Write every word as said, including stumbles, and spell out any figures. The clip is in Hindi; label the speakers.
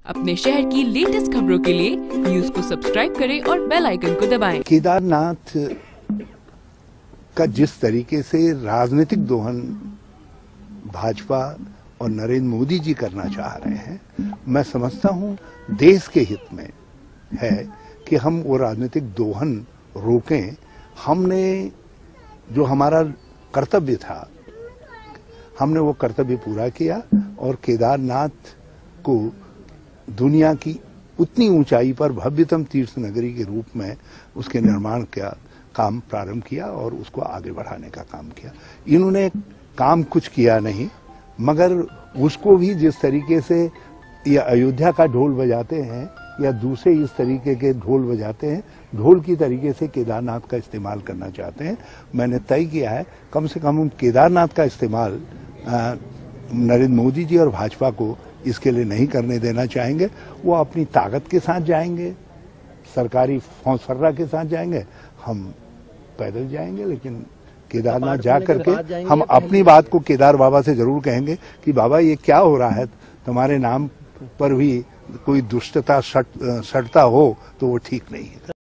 Speaker 1: अपने शहर की लेटेस्ट खबरों के लिए न्यूज को सब्सक्राइब करें और बेल आइकन को दबाएं।
Speaker 2: केदारनाथ का जिस तरीके से राजनीतिक दोहन भाजपा और नरेंद्र मोदी जी करना चाह रहे हैं, मैं समझता हूं देश के हित में है कि हम वो राजनीतिक दोहन रोकें। हमने जो हमारा कर्तव्य था, हमने वो कर्तव्य पूरा किया और केदारनाथ को दुनिया की उतनी ऊंचाई पर भव्यतम तीर्थ नगरी के रूप में उसके निर्माण का काम प्रारंभ किया और उसको आगे बढ़ाने का काम किया। इन्होंने काम कुछ किया नहीं, मगर उसको भी जिस तरीके से ये अयोध्या का ढोल बजाते हैं या दूसरे इस तरीके के ढोल बजाते हैं, ढोल की तरीके से केदारनाथ का इस्तेमाल करना चाहते हैं। मैंने तय किया है कम से कम हम केदारनाथ का इस्तेमाल नरेंद्र मोदी जी और भाजपा को इसके लिए नहीं करने देना चाहेंगे। वो अपनी ताकत के साथ जाएंगे, सरकारी फौजफर्रा के साथ जाएंगे, हम पैदल जाएंगे, लेकिन केदारनाथ जा करके हम अपनी बात को केदार बाबा से जरूर कहेंगे कि बाबा ये क्या हो रहा है, तुम्हारे नाम पर भी कोई दुष्टता सट, सटता हो तो वो ठीक नहीं है।